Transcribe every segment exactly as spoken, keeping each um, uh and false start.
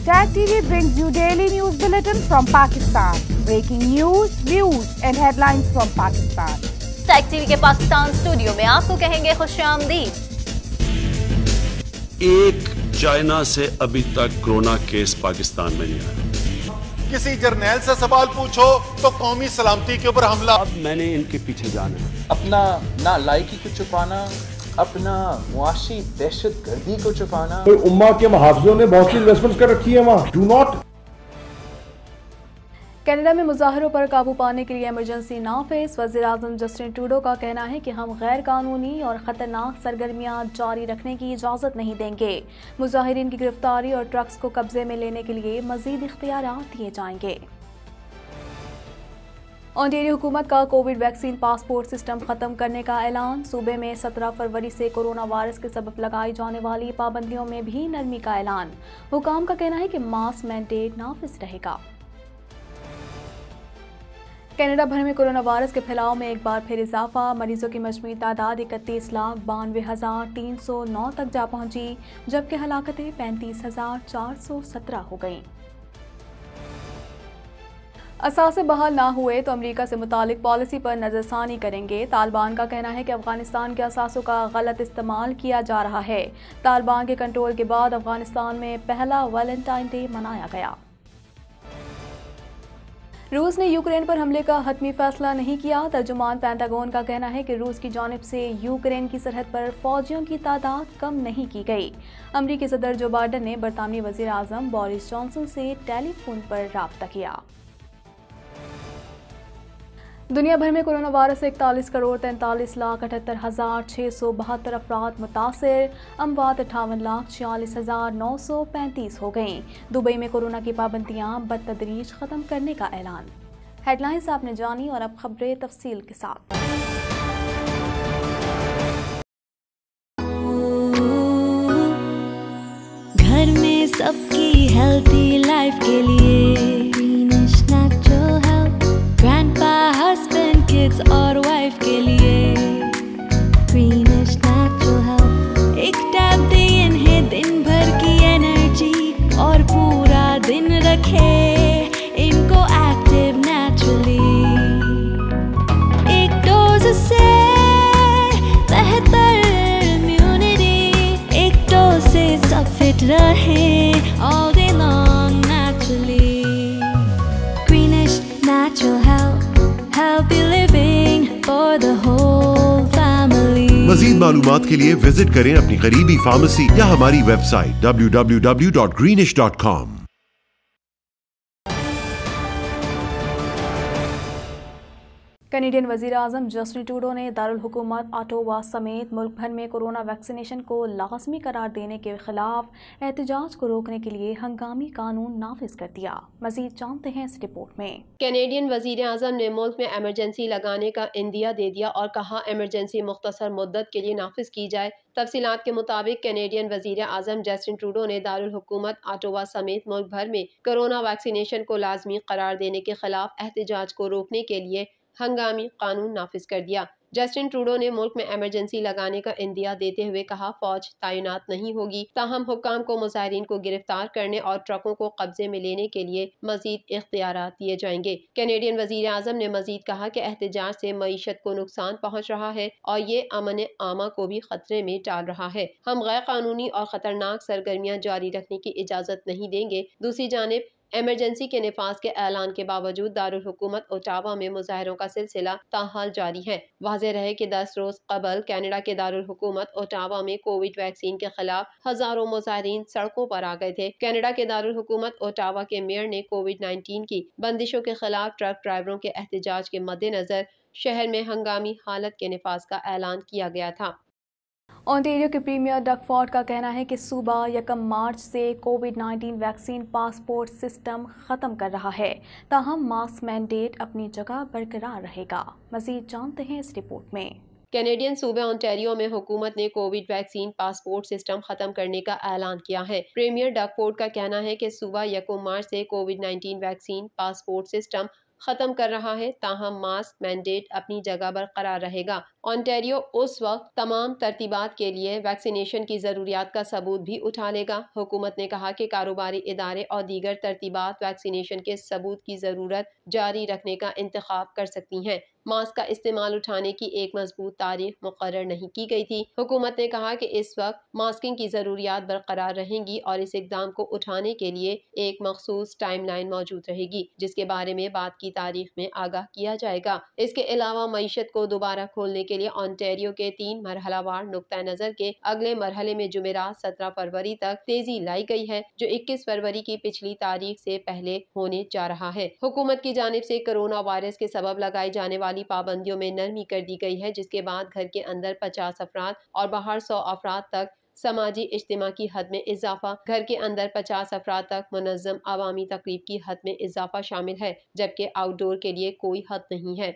Tag T V brings you daily news bulletin from Pakistan. Breaking news, views and headlines from Pakistan. Tag T V के Pakistan studio में आपको कहेंगे खुशामदीद। एक China से अभी तक कोरोना केस पाकिस्तान में नहीं आया। किसी जर्नैल से सवाल पूछो तो कौमी सलामती के ऊपर हमला। अब मैंने इनके पीछे जाना है। अपना ना लायकी को छुपाना, अपना मुआशी दहशत गर्दी को छुपाना। तो उम्मा के मुहाफिजों ने बहुत सी इन्वेस्टमेंट्स कर रखी है वहाँ। Do not. कनाडा में मुजाहरों पर काबू पाने के लिए इमरजेंसी नाफिज। वज़ीर आज़म जस्टिन ट्रूडो का कहना है कि हम गैर कानूनी और ख़तरनाक सरगर्मियाँ जारी रखने की इजाज़त नहीं देंगे। मुजाहिरीन की गिरफ्तारी और ट्रक्स को कब्जे में लेने के लिए मज़ीद इख्तियारात दिए जाएंगे। ओंटारियो हुकूमत का कोविड वैक्सीन पासपोर्ट सिस्टम खत्म करने का ऐलान। सूबे में सत्रह फरवरी से कोरोना वायरस के सबब लगाई जाने वाली पाबंदियों में भी नरमी का ऐलान। हुकाम का कहना है कि मास्क मैंडेट नाफिज रहेगा। कनाडा भर में कोरोना वायरस के फैलाव में एक बार फिर इजाफा। मरीजों की मजमूई तादाद इकतीस लाख बानवे हजार तीन सौ नौ तक जा पहुंची, जबकि हलाकतें पैंतीस हजार चार सौ सत्रह हो गईं। असासे बहाल ना हुए तो अमरीका से मुतालिक पॉलिसी पर नज़रसानी करेंगे। तालिबान का कहना है कि अफगानिस्तान के असासों का गलत इस्तेमाल किया जा रहा है। तालिबान के कंट्रोल के बाद अफगानिस्तान में पहला वैलेंटाइन डे मनाया गया। रूस ने यूक्रेन पर हमले का हतमी फैसला नहीं किया। तर्जुमान पेंटागन का कहना है कि रूस की जानिब से यूक्रेन की सरहद पर फौजियों की तादाद कम नहीं की गई। अमरीकी सदर जो बाइडन ने बरतानवी वज़ीर आज़म बोरिस जॉनसन से टेलीफोन पर राब्ता किया। दुनिया भर में कोरोना वायरस से इकतालीस करोड़ तैंतालीस लाख अठहत्तर हजार छः सौ बहत्तर अफराद मुतासिर। अमवात अट्ठावन लाख छियालीस हजार नौ सौ पैंतीस हो गईं। दुबई में कोरोना की पाबंदियां बतदरीज ख़त्म करने का ऐलान। हेडलाइंस आपने जानी और अब खबरें तफसील के साथ। घर में सबकी हेल्थी लाइफ के लिए किड्स और वाइफ के लिए ग्रीनिश नेचुरल हेल्थ। एक टैब दे इन्हें दिन भर की एनर्जी और पूरा दिन रखे इनको एक्टिव नेचुरली। एक डोज से बेहतर इम्यूनिटी, एक डोज से सब फिट रहे all day long naturally. Greenish natural health, healthy living for the whole family। मज़ीद मालूमात के लिए विजिट करें अपनी करीबी फार्मेसी या हमारी website W W W dot Greenish dot com. Canadian वज़ीर आज़म जस्टिन ट्रूडो ने दारुल हुकूमत ऑटावा समेत मुल्क भर में कोरोना वैक्सीनेशन को लाजमी करार देने के खिलाफ एहतजाज को रोकने के लिए हंगामी कानून नाफिज कर दिया। मज़ीद जानते हैं इस रिपोर्ट में। कैनेडियन वज़ीर आज़म ने मुल्क में एमरजेंसी लगाने का इंदिया दे दिया और कहा एमरजेंसी मुख्तसर मुद्दत के लिए नाफिज की जाए। तफसीलात के मुताबिक कैनेडियन वज़ीर आज़म जस्टिन ट्रूडो ने दारुल हुकूमत ऑटावा समेत मुल्क भर में कोरोना वैक्सीनेशन को लाजमी करार देने के खिलाफ एहतजाज को रोकने के लिए हंगामी कानून नाफिज कर दिया। जस्टिन ट्रूडो ने मुल्क में एमरजेंसी लगाने का इंदिया देते हुए कहा फौज तैनात नहीं होगी, ताहम हुक्काम को मुजाहिरीन को गिरफ्तार करने और ट्रकों को कब्जे में लेने के लिए मजीद इख्तियारात दिए जाएंगे। कैनेडियन वज़ीर आज़म ने मजीद कहा कि एहतजाज से मईशत को नुकसान पहुँच रहा है और ये अमन आमा को भी खतरे में डाल रहा है। हम गैर कानूनी और ख़तरनाक सरगर्मियाँ जारी रखने की इजाज़त नहीं देंगे। दूसरी जानिब एमरजेंसी के निफाज के ऐलान के बावजूद दारुल हुकूमत ओटावा में मुजाहरों का सिलसिला ताहाल जारी है। वाज़ेह रहे कि दस रोज कबल कनाडा के दारुल हुकूमत ओटावा में कोविड वैक्सीन के खिलाफ हजारों मुजाहरीन सड़कों पर आ गए थे। कनाडा के दारुल हुकूमत ओटावा के मेयर ने कोविड नाइन्टीन की बंदिशों के खिलाफ ट्रक ड्राइवरों के एहतजाज के मद्देनजर शहर में हंगामी हालत के निफाज का ऐलान किया गया था। ओंटारियो के प्रीमियर डग फोर्ड का कहना है कि सूबा यकम मार्च से Covid nineteen vaccine passport system ख़त्म कर रहा है, ताहम मास्क मैंडेट अपनी जगह बरकरार रहेगा। मज़ीद जानते हैं इस रिपोर्ट में। कैनेडियन सूबे ओंटारियो में हुकूमत ने कोविड वैक्सीन पासपोर्ट सिस्टम खत्म करने का ऐलान किया है। प्रीमियर डग फोर्ड का कहना है कि सूबा यकम मार्च से Covid nineteen vaccine passport system खत्म कर रहा है, ताहम मास्क मैंडेट अपनी जगह बरकरार रहेगा। ओंटारियो उस वक्त तमाम तरतीबात के लिए वैक्सीनेशन की ज़रूरियात का सबूत भी उठा लेगा। हुकूमत ने कहा कि कारोबारी इदारे और दीगर तरतीबात वैक्सीनेशन के सबूत की ज़रूरत जारी रखने का इंतखाब कर सकती हैं। मास्क का इस्तेमाल उठाने की एक मजबूत तारीख मुकर्रर नहीं की गई थी। हुकूमत ने कहा कि इस वक्त मास्किंग की ज़रूरियात बरकरार रहेंगी और इस इकदाम को उठाने के लिए एक मखसूस टाइम लाइन मौजूद रहेगी, जिसके बारे में बात की तारीख में आगाह किया जाएगा। इसके अलावा मईशत को दोबारा खोलने के लिए ओंटारियो के तीन मरहलावार नुक्ता नज़र के अगले मरहले में जुमेरात सत्रह फरवरी तक तेजी लाई गई है, जो इक्कीस फरवरी की पिछली तारीख से पहले होने जा रहा है। हुकूमत की जानिब से कोरोना वायरस के सबब लगाई जाने वाली पाबंदियों में नरमी कर दी गई है, जिसके बाद घर के अंदर पचास अफराद और बाहर सौ अफराद तक समाजी इज्तिमा की हद में इजाफा, घर के अंदर पचास अफराद तक मुनज़्ज़म अवामी तकरीब की हद में इजाफा शामिल है, जबकि आउटडोर के लिए कोई हद नहीं है।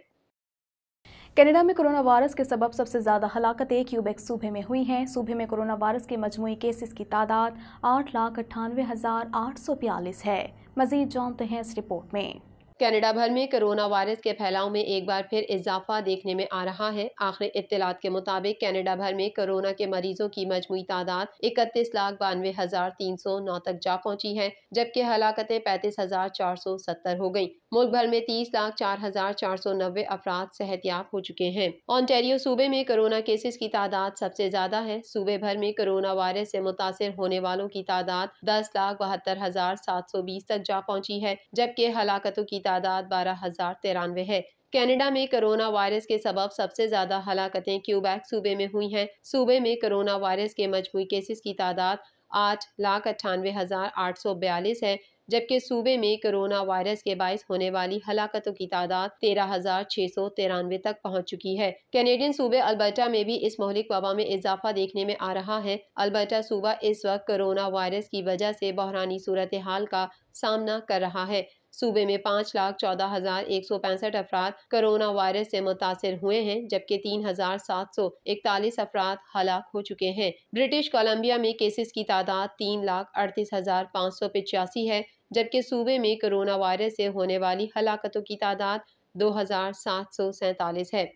कनाडा में कोरोना वायरस के सबब सबसे ज़्यादा हलाकतें क्यूबेक सूबे में हुई हैं। सूबे में कोरोना वायरस के मजमूई केसेस की तादाद आठ लाख अट्ठानवे हज़ार आठ सौ बयालीस है। मज़ीद जानते हैं इस रिपोर्ट में। कनाडा भर में कोरोना वायरस के फैलाव में एक बार फिर इजाफा देखने में आ रहा है। आखिरी इत्तलात के मुताबिक कनाडा भर में कोरोना के मरीजों की मजमूई तादाद इकतीस लाख बानवे हजार तीन सौ नौ तक जा पहुंची है, जबकि हलाकतें पैंतीस हजार चार सौ सत्तर हो गयी। मुल्क भर में तीस लाख चार हजार चार सौ नब्बे अफराद सेहतयाब हो चुके हैं। ओंटारियो सूबे में कोरोना केसेस की तादाद सबसे ज्यादा है। सूबे भर में कोरोना वायरस से मुतासिर होने वालों की तादाद दस लाख बहत्तर हजार सात सौ बीस तक जा पहुंची है, जबकि हलाकतों की तादाद बारह हजार तिरानवे है। कनाडा में कोरोना वायरस के सबब सबसे ज्यादा हलाकतें क्यूबेक सूबे में हुई हैं। सूबे में कोरोना वायरस के मजमूई केसेस की तादाद आठ लाख अट्ठानवे हजार आठ सौ बयालीस है, जबकि सूबे में कोरोना वायरस के बाइस होने वाली हलाकतों की तादाद तेरह हजार छह सौ तिरानवे तक पहुंच चुकी है। कैनेडियन सूबे अल्बर्टा में भी इस महलिक वबा में इजाफा देखने में आ रहा है। अल्बर्टा सूबा इस वक्त कोरोना वायरस की वजह से बहरानी सूरत हाल का सामना कर रहा है। सूबे में पाँच लाख चौदह हजार एक सौ पैंसठ अफराद कोरोना वायरस से मुतासिर हुए हैं, जबकि तीन हजार सात सौ इकतालीस अफराद हलाक हो चुके हैं। ब्रिटिश कोलंबिया में केसेस की तादाद तीन लाख अड़तीस हजार पाँच सौ पिचासी है, जबकि सूबे में कोरोना वायरस से होने वाली हलाकतों की तादाद दो हजार सात सौ सैंतालीस है।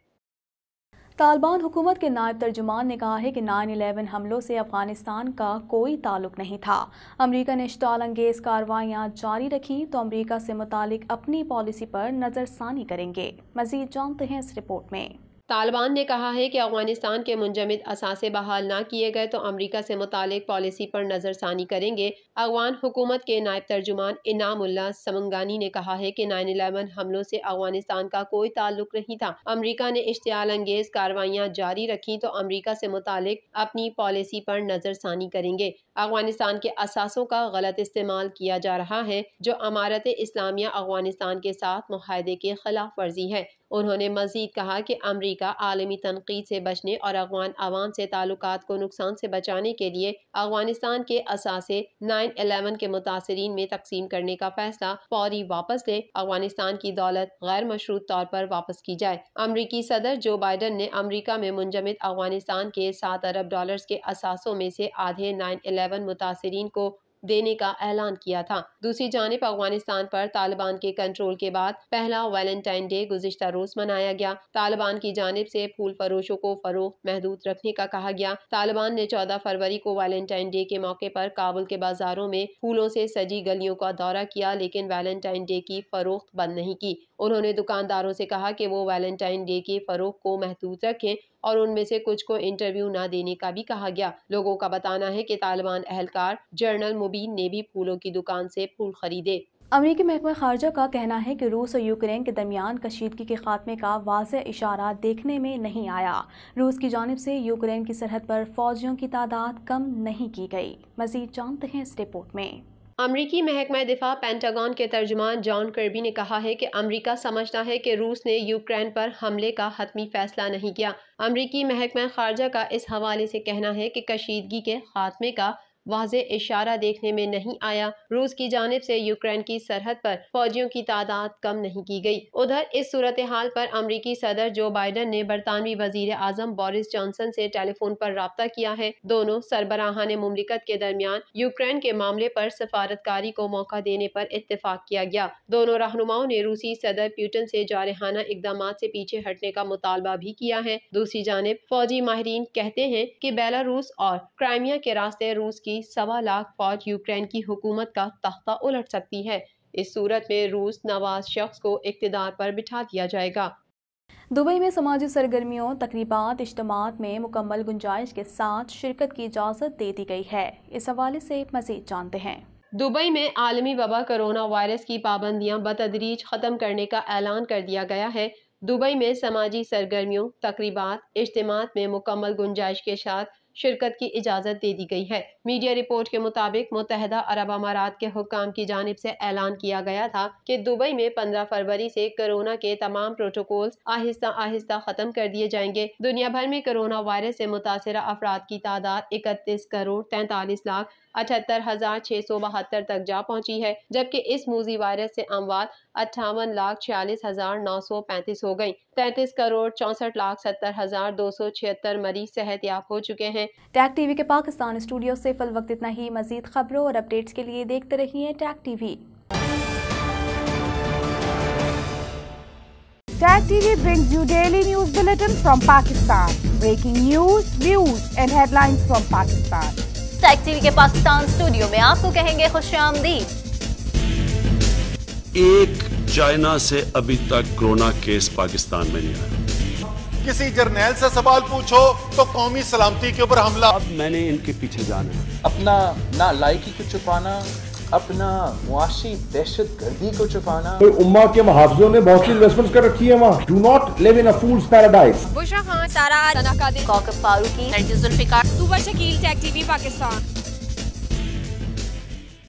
तालिबान हुकूमत के नायब तर्जुमान ने कहा है कि नाइन इलेवन हमलों से अफगानिस्तान का कोई ताल्लुक नहीं था। अमरीका ने इश्ताल अंगेज कार्रवाइयाँ जारी रखी तो अमरीका से मुतालिक अपनी पॉलिसी पर नज़रसानी करेंगे। मज़ीद जानते हैं इस रिपोर्ट में। तालिबान ने कहा है कि अफगानिस्तान के मुंजमद असासे बहाल न किए गए तो अमरीका से मुतालिक पॉलिसी पर नज़रसानी करेंगे। अफगान हुकूमत के नायब तर्जुमान इनामुल्लाह समंगानी ने कहा है कि नाइन इलेवन हमलों से अफगानिस्तान का कोई ताल्लुक नहीं था। अमरीका ने इश्तियाल अंगेज कार्रवाइयाँ जारी रखी तो अमरीका से मुतालिक अपनी पॉलिसी पर नज़रसानी करेंगे। अफगानिस्तान के असासों का गलत इस्तेमाल किया जा रहा है, जो अमारत इस्लामिया अफगानिस्तान के साथ मुआहदे के खिलाफ वर्जी है। उन्होंने मजीद कहा कि अमरीका आलमी तनकीद से बचने और अफगान आवाम से ताल्लुकात को नुकसान से बचाने के लिए अफगानिस्तान के असासे नाइन इलेवन के मुतासरीन में तकसीम करने का फैसला फौरी वापस ले अफगानिस्तान की दौलत गैर मशरूत तौर पर वापस की जाए। अमरीकी सदर जो बाइडन ने अमरीका में मुंजमद अफगानिस्तान के सात अरब डॉलर्स के असासों में से आधे नाइन इलेवन मुतासरीन को देने का ऐलान किया था। दूसरी जानिब अफगानिस्तान पर तालिबान के कंट्रोल के बाद पहला वैलेंटाइन डे गुज़िश्ता रोज मनाया गया। तालिबान की जानिब से फूल फरोशों को फरोख्त महदूद रखने का कहा गया। तालिबान ने चौदह फरवरी को वैलेंटाइन डे के मौके पर काबुल के बाजारों में फूलों से सजी गलियों का दौरा किया, लेकिन वैलेंटाइन डे की फरोख्त बंद नहीं की। उन्होंने दुकानदारों से कहा कि वो वैलेंटाइन डे की फरोख्त को महदूद रखें और उनमें से कुछ को इंटरव्यू न देने का भी कहा गया। लोगों का बताना है कि तालिबान एहलकार जनरल मुबीन ने भी फूलों की दुकान से फूल खरीदे। अमरीकी महकमा खारजा का कहना है कि रूस और यूक्रेन के दरमियान कशीदगी के खात्मे का वाज़ेह इशारा देखने में नहीं आया। रूस की जानिब से यूक्रेन की सरहद पर फौजियों की तादाद कम नहीं की गई। मज़ीद जानते हैं इस रिपोर्ट में। अमरीकी महकमा दिफा पेंटागन के तर्जुमान जॉन कर्बी ने कहा है कि अमरीका समझता है कि रूस ने यूक्रेन पर हमले का हतमी फैसला नहीं किया। अमरीकी महकमा खारजा का इस हवाले से कहना है कि कशीदगी के खात्मे का वाज़े इशारा देखने में नहीं आया। रूस की जानिब से यूक्रेन की सरहद पर फौजियों की तादाद कम नहीं की गई। उधर इस सूरत हाल पर अमरीकी सदर जो बाइडन ने बरतानवी वजीर आजम बोरिस जॉनसन से टेलीफोन पर राब्ता किया है। दोनों सरबराहान मुमलिकत के दरमियान यूक्रेन के मामले पर सफारतकारी को मौका देने पर इत्तेफाक किया गया। दोनों रहनुमाओं ने रूसी सदर पुतिन से जारहाना इकदाम से पीछे हटने का मुतालबा भी किया है। दूसरी जानिब फौजी माहिरीन कहते हैं कि बेलारूस और क्राइमिया के रास्ते रूस की सवा लाख फौज यूक्रेन की हुकूमत का तख्ता उलट सकती है। इस सूरत में रूस नवाज शख्स को इख्तिदार पर बिठा दिया जाएगा। दुबई में समाजी सरगर्मियों, तकरीबात, इज्तिमात में मुकम्मल गुंजाइश के साथ शिरकत की इजाज़त दे दी गई है। इस हवाले से मज़ीद जानते हैं। दुबई में आलमी वबा कोरोना वायरस की पाबंदियां बतदरीज ख़त्म करने का ऐलान कर दिया गया है। दुबई में समाजी सरगर्मियों, तकरीबात, इज्तिमात में मुकम्मल गुंजाइश के साथ शिरकत की इजाज़त दे दी गई है। मीडिया रिपोर्ट के मुताबिक मुत्तहदा अरब अमारात के हुक्काम की जानिब से ऐलान किया गया था कि दुबई में पंद्रह फरवरी से कोरोना के तमाम प्रोटोकॉल्स आहिस्ता आहिस्ता ख़त्म कर दिए जाएंगे। दुनिया भर में कोरोना वायरस से मुतासरा अफराद की तादाद इकतीस करोड़ तैंतालीस लाख अठहत्तर हजार छः सौ बहत्तर तक जा पहुंची है, जबकि इस मूजी वायरस से अमवात अट्ठावन लाख छियालीस हजार नौ सौ पैंतीस हो गई। तैंतीस करोड़ चौंसठ लाख सत्तर हजार दो सौ छिहत्तर मरीज सेहतयाब हो चुके हैं। टैग टीवी के पाकिस्तान स्टूडियो से फिल वक्त इतना ही। मजीद खबरों और अपडेट्स के लिए देखते रहिए Tag TV. Tag T V brings you daily news bulletin from Pakistan. Breaking news, views and headlines from Pakistan. Tag TV के पाकिस्तान स्टूडियो में आपको कहेंगे खुशामदीद। एक चाइना से अभी तक कोरोना केस पाकिस्तान में नहीं आया। किसी जर्नैल से सवाल पूछो तो कौमी सलामती के ऊपर हमला। अब मैंने इनके पीछे जाना है। अपना नालायकी को छुपाना, अपना मुआशी दहशत गर्दी को छुपाना। तो उम्मा के मुहाफिजों ने बहुत सी इन्वेस्टमेंट्स कर रखी है वहाँ। Do not live in a fool's paradise. Bushra Khan, Sara, तना कादिर, कौकब फारूकी, जुल्फिकार, तुबर शकील, टैग टीवी पाकिस्तान।